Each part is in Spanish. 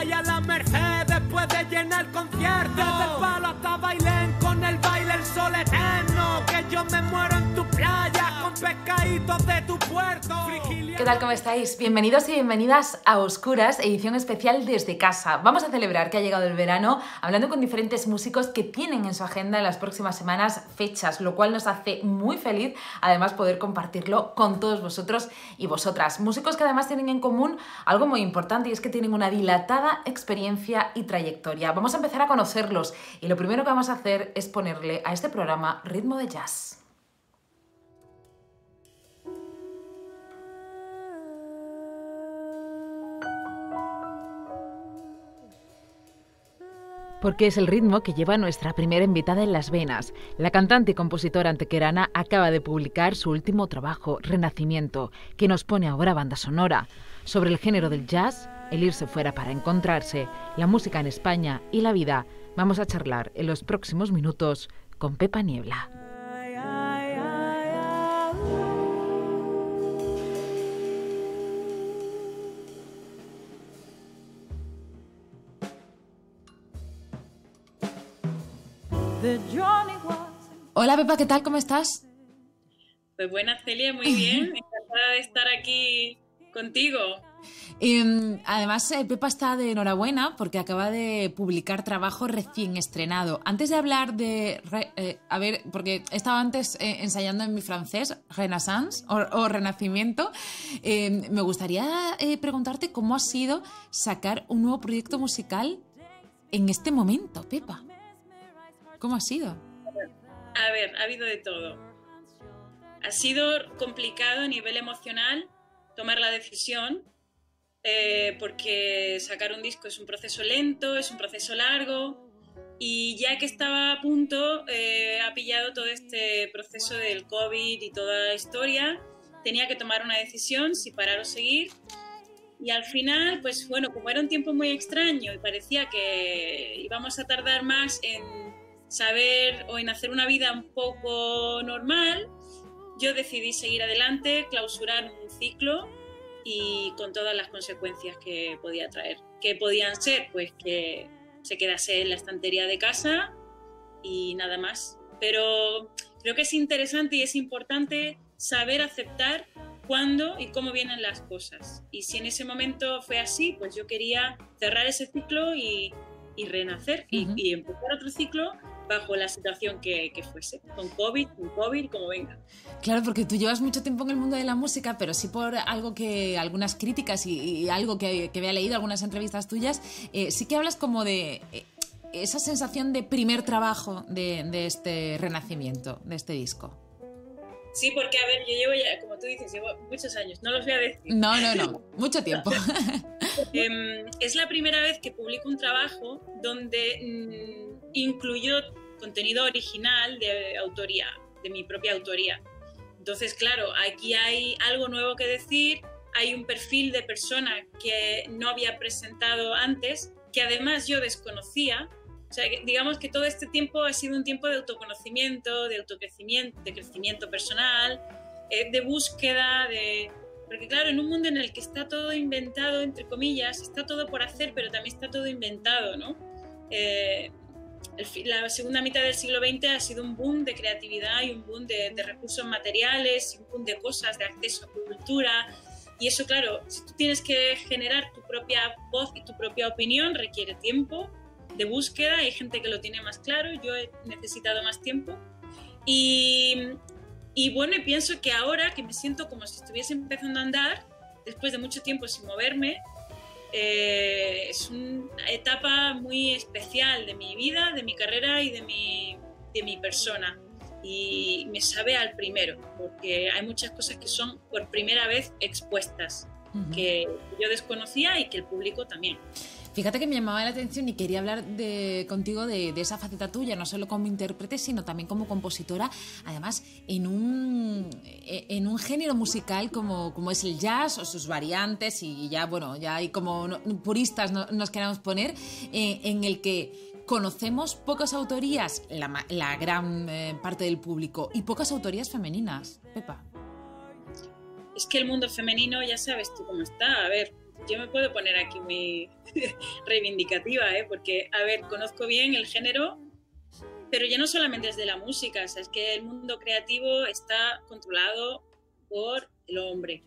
y a la merced después de llenar conciertos. Desde el palo hasta Bailén, con el baile el sol eterno. Que yo me muero en tu playa con pescaditos de tu puerto. ¿Qué tal? ¿Cómo estáis? Bienvenidos y bienvenidas a Oscuras, edición especial desde casa. Vamos a celebrar que ha llegado el verano hablando con diferentes músicos que tienen en su agenda en las próximas semanas fechas, lo cual nos hace muy feliz además poder compartirlo con todos vosotros y vosotras. Músicos que además tienen en común algo muy importante y es que tienen una dilatada experiencia y trayectoria. Vamos a empezar a conocerlos y lo primero que vamos a hacer es ponerle a este programa ritmo de jazz. Porque es el ritmo que lleva nuestra primera invitada en las venas. La cantante y compositora antequerana acaba de publicar su último trabajo, Renacimiento, que nos pone ahora banda sonora. Sobre el género del jazz, el irse fuera para encontrarse, la música en España y la vida, vamos a charlar en los próximos minutos con Pepa Niebla. Hola Pepa, ¿qué tal? ¿Cómo estás? Pues buenas, Celia, muy bien. Encantada de estar aquí contigo. Además, Pepa está de enhorabuena porque acaba de publicar trabajo recién estrenado. Antes de hablar de... porque estaba antes ensayando en mi francés, Renaissance o Renacimiento, me gustaría preguntarte cómo ha sido sacar un nuevo proyecto musical en este momento, Pepa. ¿Cómo ha sido? A ver, ha habido de todo. Ha sido complicado a nivel emocional tomar la decisión, porque sacar un disco es un proceso lento, es un proceso largo, y ya que estaba a punto, ha pillado todo este proceso del COVID y toda la historia, tenía que tomar una decisión, si parar o seguir, y al final, pues bueno, como era un tiempo muy extraño y parecía que íbamos a tardar más en saber o en hacer una vida un poco normal, yo decidí seguir adelante, clausurar un ciclo y con todas las consecuencias que podía traer. ¿Qué podían ser? Pues que se quedase en la estantería de casa y nada más. Pero creo que es interesante y es importante saber aceptar cuándo y cómo vienen las cosas. Y si en ese momento fue así, pues yo quería cerrar ese ciclo y renacer y empezar otro ciclo bajo la situación que fuese, con COVID, como venga. Claro, porque tú llevas mucho tiempo en el mundo de la música, pero sí por algo que algunas críticas y algo que había leído, algunas entrevistas tuyas, sí que hablas como de esa sensación de primer trabajo de este renacimiento, de este disco. Sí, porque a ver, yo llevo ya, como tú dices, llevo muchos años, no los voy a decir. No, mucho tiempo. Es la primera vez que publico un trabajo donde incluyo contenido original de autoría, de mi propia autoría. Entonces, claro, aquí hay algo nuevo que decir, hay un perfil de persona que no había presentado antes, que además yo desconocía. O sea, digamos que todo este tiempo ha sido un tiempo de autoconocimiento, de autocrecimiento, de crecimiento personal, de búsqueda, porque claro, en un mundo en el que está todo inventado, entre comillas, está todo por hacer, pero también está todo inventado, ¿no? La segunda mitad del siglo XX ha sido un boom de creatividad y un boom de recursos materiales, y un boom de cosas, de acceso a cultura. Y eso, claro, si tú tienes que generar tu propia voz y tu propia opinión, requiere tiempo de búsqueda. Hay gente que lo tiene más claro, yo he necesitado más tiempo. Y bueno, y pienso que ahora que me siento como si estuviese empezando a andar, después de mucho tiempo sin moverme, es una etapa muy especial de mi vida, de mi carrera y de mi persona. Y me sabe al primero, porque hay muchas cosas que son por primera vez expuestas, que yo desconocía y que el público también. Fíjate que me llamaba la atención y quería hablar contigo de esa faceta tuya, no solo como intérprete, sino también como compositora, además en un género musical como es el jazz o sus variantes, y ya, bueno, ya hay como puristas nos queramos poner, en el que conocemos pocas autorías, la gran parte del público, y pocas autorías femeninas. Pepa. Es que el mundo femenino, ya sabes tú cómo está. A ver, yo me puedo poner aquí muy reivindicativa, porque, a ver, conozco bien el género, pero ya no solamente es de la música, o sea, es que el mundo creativo está controlado por el hombre.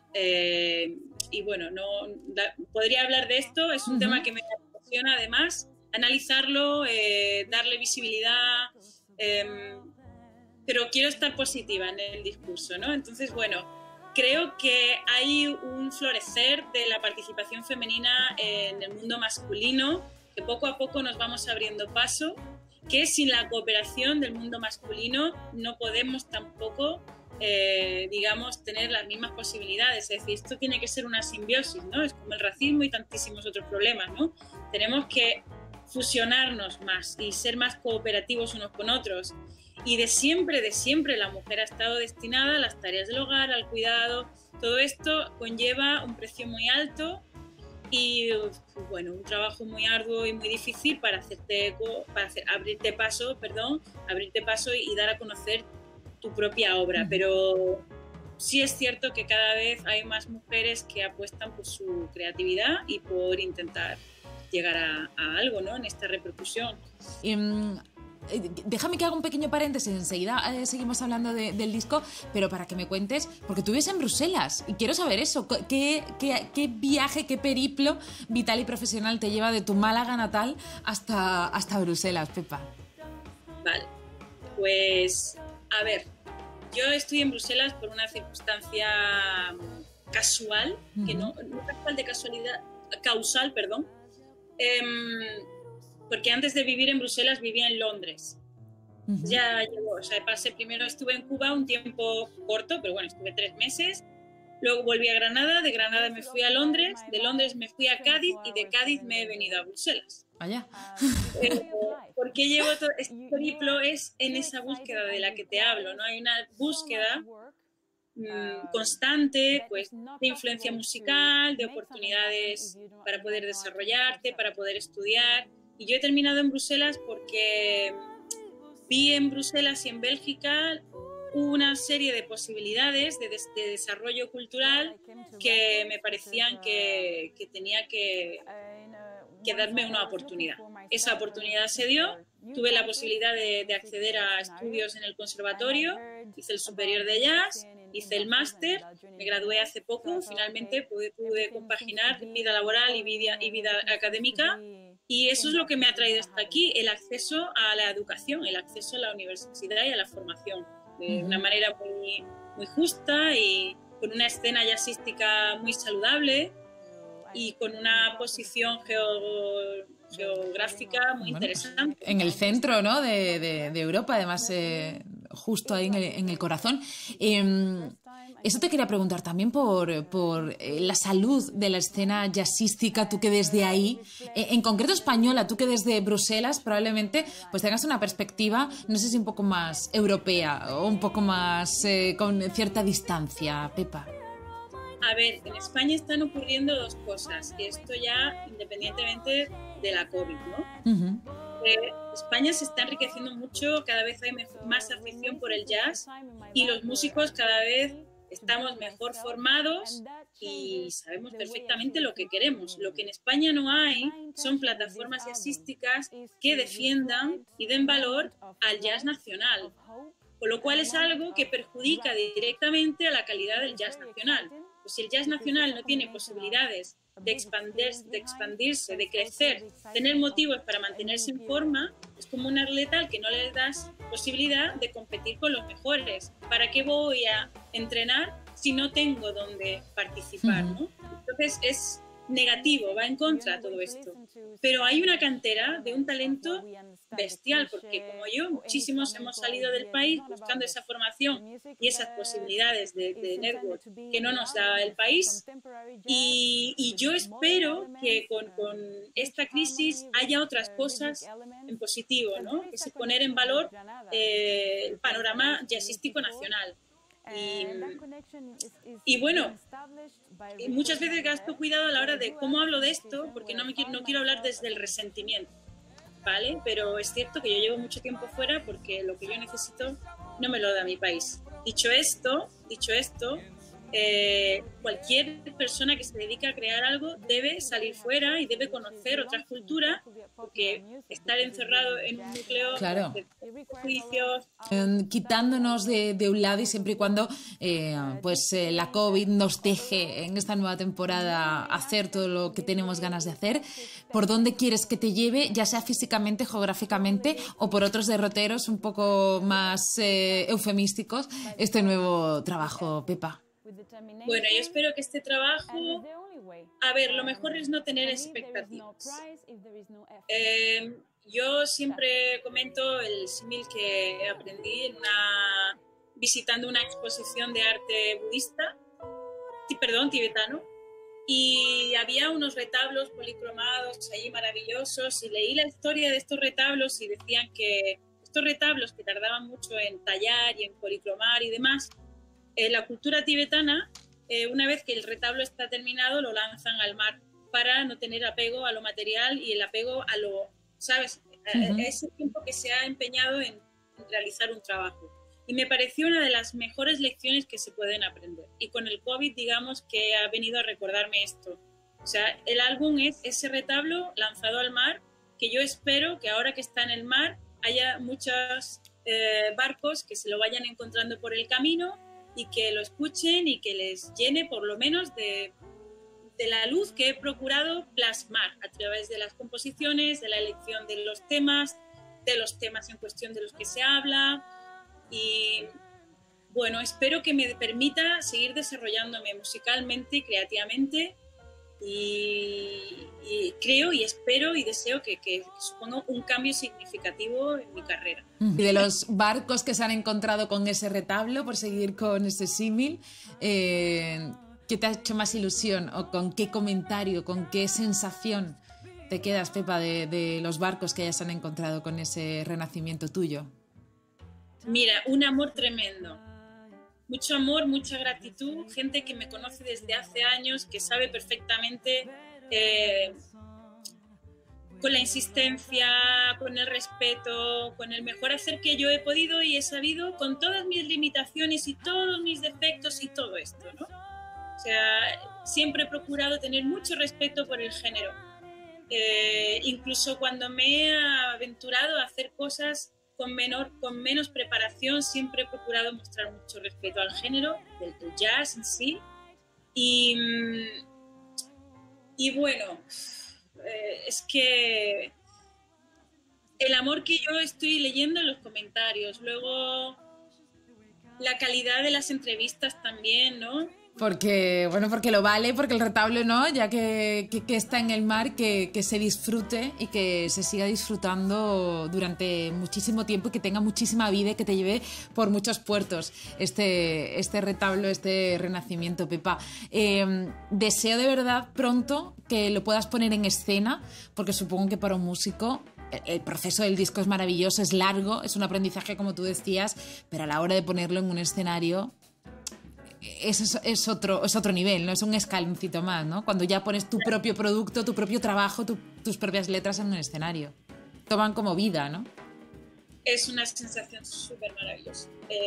Y bueno, podría hablar de esto, es un tema que me apasiona además, analizarlo, darle visibilidad, pero quiero estar positiva en el discurso, ¿no? Entonces, bueno, creo que hay un florecer de la participación femenina en el mundo masculino, que poco a poco nos vamos abriendo paso, que sin la cooperación del mundo masculino no podemos tampoco, digamos, tener las mismas posibilidades. Es decir, esto tiene que ser una simbiosis, ¿no? Es como el racismo y tantísimos otros problemas, ¿no? Tenemos que fusionarnos más y ser más cooperativos unos con otros. Y de siempre la mujer ha estado destinada a las tareas del hogar, al cuidado. Todo esto conlleva un precio muy alto y, bueno, un trabajo muy arduo y muy difícil para abrirte paso y dar a conocer tu propia obra. Pero sí es cierto que cada vez hay más mujeres que apuestan por su creatividad y por intentar llegar a algo, ¿no? En esta repercusión. Déjame que haga un pequeño paréntesis, enseguida seguimos hablando del disco, pero para que me cuentes, porque tú vives en Bruselas y quiero saber eso, ¿qué viaje, qué periplo vital y profesional te lleva de tu Málaga natal hasta Bruselas, Pepa? Vale, pues a ver, yo estoy en Bruselas por una circunstancia casual, que no casual de casualidad, causal, perdón, porque antes de vivir en Bruselas vivía en Londres. Ya llevo, o sea, primero estuve en Cuba un tiempo corto, pero bueno, estuve 3 meses. Luego volví a Granada, de Granada me fui a Londres, de Londres me fui a Cádiz y de Cádiz me he venido a Bruselas. Vaya. ¿Por qué llevo todo este periplo? Es en esa búsqueda de la que te hablo, ¿no? Hay una búsqueda constante, pues, de influencia musical, de oportunidades para poder desarrollarte, para poder estudiar. Y yo he terminado en Bruselas porque vi en Bruselas y en Bélgica una serie de posibilidades de desarrollo cultural que me parecían que tenía que darme una oportunidad. Esa oportunidad se dio, tuve la posibilidad de acceder a estudios en el conservatorio, hice el superior de jazz, hice el máster, me gradué hace poco, finalmente pude compaginar vida laboral y vida académica. Y eso es lo que me ha traído hasta aquí, el acceso a la educación, el acceso a la universidad y a la formación, de una manera muy, muy justa y con una escena jazzística muy saludable y con una posición geográfica muy interesante. En el centro, ¿no?, de Europa, además, justo ahí en el corazón. Eso te quería preguntar también por la salud de la escena jazzística, tú que desde ahí, en concreto española, tú que desde Bruselas probablemente pues tengas una perspectiva, no sé si un poco más europea o un poco más con cierta distancia, Pepa. A ver, en España están ocurriendo 2 cosas, y esto ya independientemente de la COVID, ¿no? España se está enriqueciendo mucho, cada vez hay más afición por el jazz y los músicos cada vez estamos mejor formados y sabemos perfectamente lo que queremos. Lo que en España no hay son plataformas jazzísticas que defiendan y den valor al jazz nacional, con lo cual es algo que perjudica directamente a la calidad del jazz nacional. Pues si el jazz nacional no tiene posibilidades de expandirse, de crecer, tener motivos para mantenerse en forma, es como un atleta al que no le das posibilidad de competir con los mejores. ¿Para qué voy a entrenar si no tengo dónde participar, ¿no? Entonces es negativo, va en contra de todo esto. Pero hay una cantera de un talento bestial, porque como yo, muchísimos hemos salido del país buscando esa formación y esas posibilidades de network que no nos da el país. Y yo espero que con esta crisis haya otras cosas en positivo, ¿no? Que es poner en valor el panorama jazzístico nacional. Y bueno, muchas veces gasto cuidado a la hora de cómo hablo de esto, porque no quiero hablar desde el resentimiento, ¿vale? Pero es cierto que yo llevo mucho tiempo fuera porque lo que yo necesito no me lo da mi país. Dicho esto, cualquier persona que se dedica a crear algo debe salir fuera y debe conocer otras culturas, porque estar encerrado en un núcleo claro, de juicios... quitándonos de un lado y siempre y cuando la COVID nos deje en esta nueva temporada hacer todo lo que tenemos ganas de hacer. ¿Por dónde quieres que te lleve, ya sea físicamente, geográficamente o por otros derroteros un poco más eufemísticos, este nuevo trabajo, Pepa? Bueno, yo espero que este trabajo... A ver, lo mejor es no tener expectativas. Yo siempre comento el símil que aprendí visitando una exposición de arte budista, tibetano, y había unos retablos policromados allí maravillosos, y leí la historia de estos retablos y decían que estos retablos que tardaban mucho en tallar y en policromar y demás, la cultura tibetana, una vez que el retablo está terminado, lo lanzan al mar para no tener apego a lo material y el apego a lo, ¿sabes? A ese tiempo que se ha empeñado en realizar un trabajo. Y me pareció una de las mejores lecciones que se pueden aprender. Y con el COVID, digamos que ha venido a recordarme esto. O sea, el álbum es ese retablo lanzado al mar, que yo espero que ahora que está en el mar haya muchos barcos que se lo vayan encontrando por el camino y que lo escuchen y que les llene por lo menos de la luz que he procurado plasmar a través de las composiciones, de la elección de los temas en cuestión de los que se habla. Y bueno, espero que me permita seguir desarrollándome musicalmente y creativamente, y creo y espero y deseo que suponga un cambio significativo en mi carrera. Y de los barcos que se han encontrado con ese retablo, por seguir con ese símil, ¿qué te ha hecho más ilusión o con qué comentario, con qué sensación te quedas, Pepa, de los barcos que ya se han encontrado con ese renacimiento tuyo? Mira, un amor tremendo. Mucho amor, mucha gratitud, gente que me conoce desde hace años, que sabe perfectamente, con la insistencia, con el respeto, con el mejor hacer que yo he podido y he sabido, con todas mis limitaciones y todos mis defectos y todo esto, ¿no? O sea, siempre he procurado tener mucho respeto por el género. Incluso cuando me he aventurado a hacer cosas con menos preparación, siempre he procurado mostrar mucho respeto al género, del jazz en sí. Y bueno, es que el amor que yo estoy leyendo en los comentarios, luego la calidad de las entrevistas también, ¿no? Porque lo vale, porque el retablo no, ya que está en el mar, que se disfrute y que se siga disfrutando durante muchísimo tiempo y que tenga muchísima vida y que te lleve por muchos puertos este retablo, este renacimiento, Pepa. Deseo de verdad pronto que lo puedas poner en escena, porque supongo que para un músico el proceso del disco es maravilloso, es largo, es un aprendizaje como tú decías, pero a la hora de ponerlo en un escenario es otro nivel, ¿no? Es un escaloncito más, ¿no? Cuando ya pones tu propio producto, tu propio trabajo, tus propias letras en un escenario. Toman como vida, ¿no? Es una sensación súper maravillosa.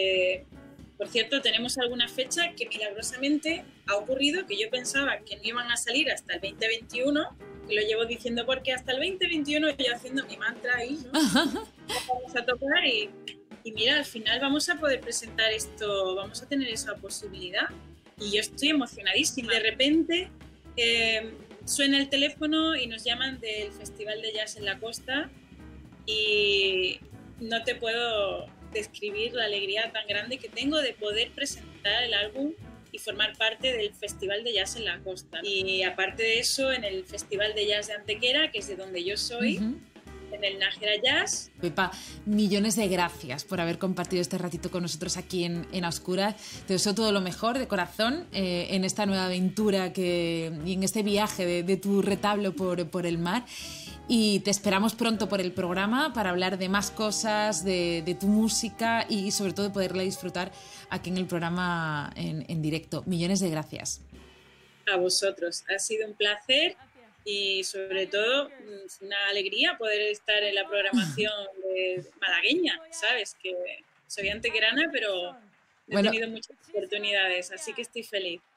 Por cierto, tenemos alguna fecha que milagrosamente ha ocurrido, que yo pensaba que no iban a salir hasta el 2021, y lo llevo diciendo porque hasta el 2021 yo haciendo mi mantra ahí, ¿no? Vamos a tocar y mira, al final vamos a poder presentar esto, vamos a tener esa posibilidad, y yo estoy emocionadísima. De repente suena el teléfono y nos llaman del Festival de Jazz en la Costa, y no te puedo describir la alegría tan grande que tengo de poder presentar el álbum y formar parte del Festival de Jazz en la Costa. Y aparte de eso, en el Festival de Jazz de Antequera, que es de donde yo soy, en el Nájera Jazz. Pepa, millones de gracias por haber compartido este ratito con nosotros aquí en A Oscuras. Te deseo todo lo mejor de corazón en esta nueva aventura y en este viaje de tu retablo por el mar. Y te esperamos pronto por el programa para hablar de más cosas, de tu música y sobre todo de poderla disfrutar aquí en el programa en directo. Millones de gracias. A vosotros, ha sido un placer. Y sobre todo una alegría poder estar en la programación de malagueña, ¿sabes? Que soy antequerana, pero he tenido muchas oportunidades, así que estoy feliz.